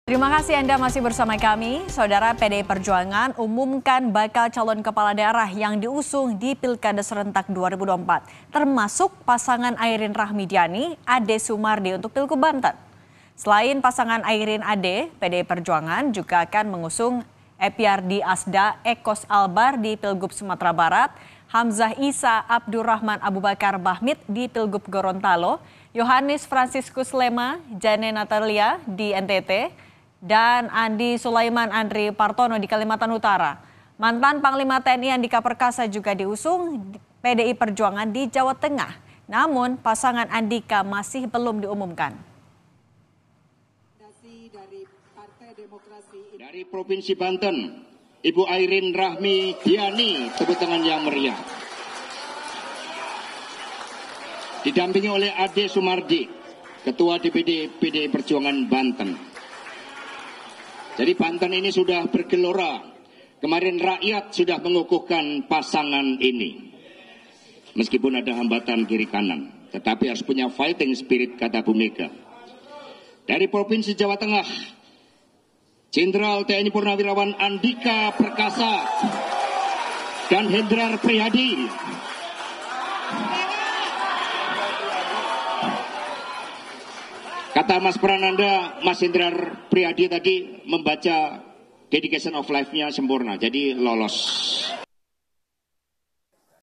Terima kasih Anda masih bersama kami. Saudara, PDI Perjuangan umumkan bakal calon kepala daerah yang diusung di Pilkada Serentak 2024, termasuk pasangan Airin Rahmidiani, Ade Sumardi untuk Pilgub Banten. Selain pasangan Airin Ade, PDI Perjuangan juga akan mengusung Epiardi Asda Ekos Albar di Pilgub Sumatera Barat, Hamzah Isa Abdurrahman Abu Bakar Bahmid di Pilgub Gorontalo, Yohanes Franciscus Lema Jane Natalia di NTT, dan Andi Sulaiman Andri Partono di Kalimantan Utara. Mantan Panglima TNI Andika Perkasa juga diusung PDI Perjuangan di Jawa Tengah. Namun pasangan Andika masih belum diumumkan. Dari Provinsi Banten, Ibu Airin Rahmidiani, tepuk tangan yang meriah. Didampingi oleh Ade Sumardi, Ketua DPD PDI Perjuangan Banten. Jadi Banten ini sudah bergelora. Kemarin rakyat sudah mengukuhkan pasangan ini. Meskipun ada hambatan kiri kanan, tetapi harus punya fighting spirit, kata Bu Mega. Dari Provinsi Jawa Tengah, Jenderal TNI Purnawirawan Andika Perkasa dan Hendrar Prihadi. Kata Mas Prananda, Mas Hendrar Prihadi tadi membaca dedication of life-nya sempurna, jadi lolos.